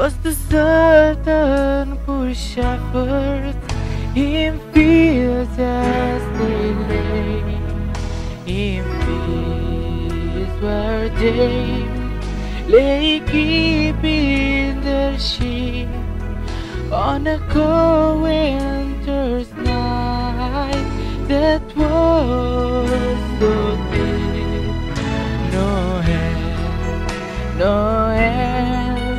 was the certain poor shepherds in fields as they lay, in fields where they lay keeping their sheep on a cold winter's night that was so deep. Noel, Noel,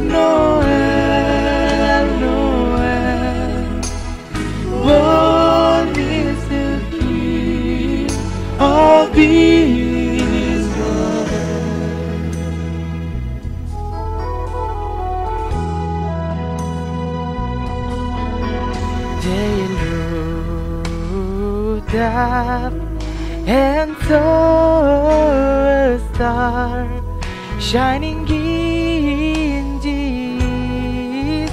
Noel, Noel, born is the King of Israel. They looked up and saw a star shining in Jesus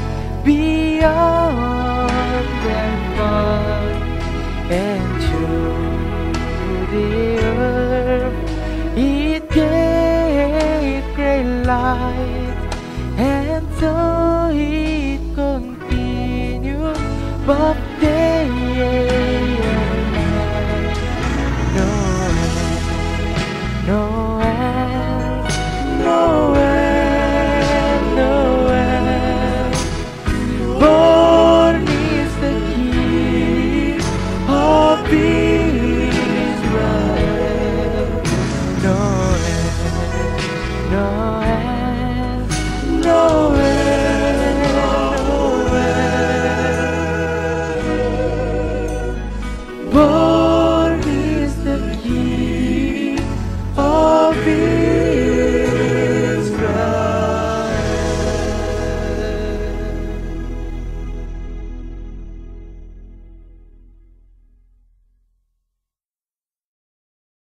beyond their fog, and through the earth it gave great light, and so it continued both day and night. Noel, Noel, Noel, born is the King of Israel. Noel, Noel, Noel, Noel, born is the King of Israel.